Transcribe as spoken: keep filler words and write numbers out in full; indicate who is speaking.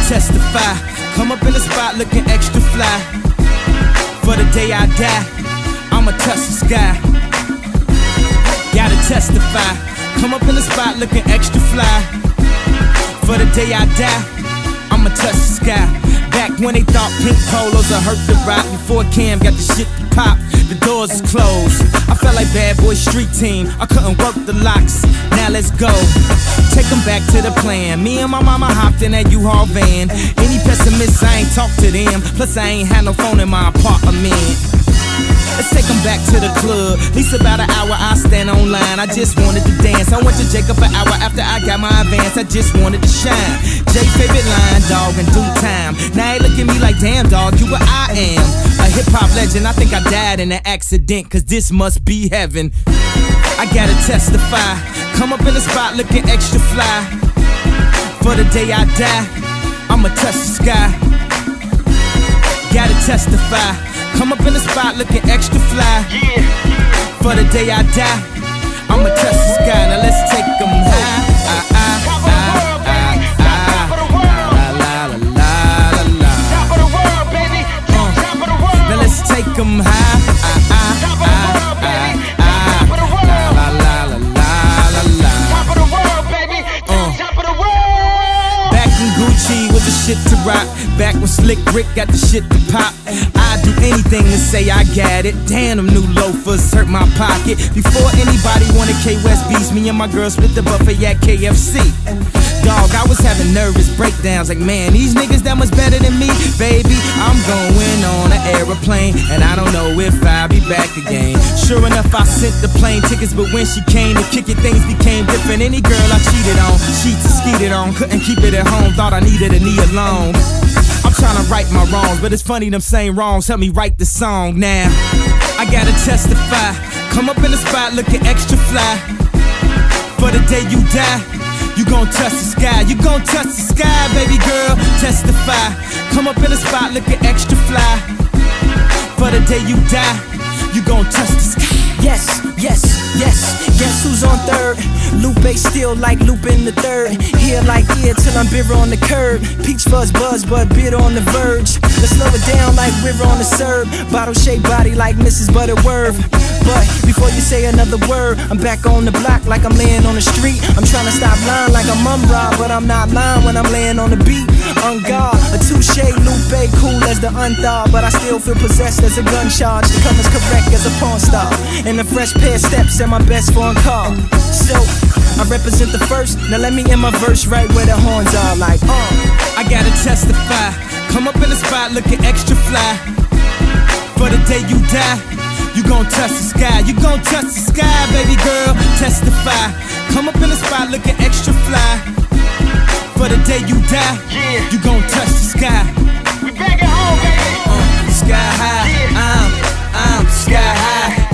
Speaker 1: testify. Come up in the spot looking extra fly. For the day I die, I'ma touch the sky. Gotta testify. Come up in the spot looking extra fly. For the day I die, I'ma touch the sky. Back when they thought pink polos would hurt the rock. Before Cam got the shit to pop, the doors is closed. I felt like Bad Boy Street Team, I couldn't work the locks. Now let's go, take them back to the plan. Me and my mama hopped in that U-Haul van. Any pessimists, I ain't talk to them. Plus I ain't had no phone in my apartment. Let's take them back to the club. At least about an hour I stand online. I just wanted to dance. I went to Jacob an hour after I got my advance. I just wanted to shine. Jay favorite line, dog, in due time. Now they look at me like, damn dog, you what I am. A hip-hop legend, I think I died in an accident, cause this must be heaven. I gotta testify. Come up in the spot looking extra fly. For the day I die, I'ma touch the sky. Gotta testify. Come up in the spot looking extra fly. Yeah. For the day I die, I'ma touch the sky. Now let's take them high. Ah, ah, ah, ah, ah. La, la, la, la, la, la. Top of the world, baby. Uh. Top of the world. Now let's take them high. Ah, ah, ah, ah, ah. La, la, la, la, la, la. Top of the world, baby. Uh. Top of the world. Back in Gucci was the shit to rock. Back when Slick Rick got the shit to pop. I'd do anything to say I got it. Damn, them new loafers hurt my pocket. Before anybody wanted K-West beats, me and my girl split the buffet at K F C. Dog, I was having nervous breakdowns like, man, these niggas that much better than me. Baby, I'm going on an aeroplane, and I don't know if I'll be back again. Sure enough, I sent the plane tickets, but when she came to kick it, things became different. Any girl I cheated on, sheets and skeeted on, couldn't keep it at home, thought I needed a knee alone. I'm tryna right my wrongs, but it's funny them same wrongs help me write the song now. I gotta testify. Come up in the spot looking extra fly. For the day you die, you gon' touch the sky. You gon' touch the sky, baby girl. Testify. Come up in the spot looking extra fly. For the day you die, you gon' touch the sky.
Speaker 2: Yes, yes, yes, guess who's on third? Lupe still like Lupin the third. Here like ear till I'm bitter on the curb. Peach fuzz buzz but bitter on the verge. Let's slow it down like river on the serve. Bottle shaped body like Missus Butterworth. But before you say another word, I'm back on the block like I'm laying on the street. I'm trying to stop lying like I'm Mumra, but I'm not lying when I'm laying on the beat. On guard, a touche, Lupe, cool as the unthaw, but I still feel possessed as a gun charge. To come as correct as a porn star. And a fresh pair of steps and my best foreign car. So, I represent the first, now let me end my verse right where the horns are like, uh.
Speaker 1: I gotta testify, come up in the spot looking extra fly. For the day you die, you gon' touch the sky. You gon' touch the sky, baby girl, testify. Come up in the spot looking extra fly. For the day you die, yeah. You gon' touch the sky.
Speaker 2: We back at home, baby.
Speaker 1: Uh, sky high, yeah. I'm, I'm sky high.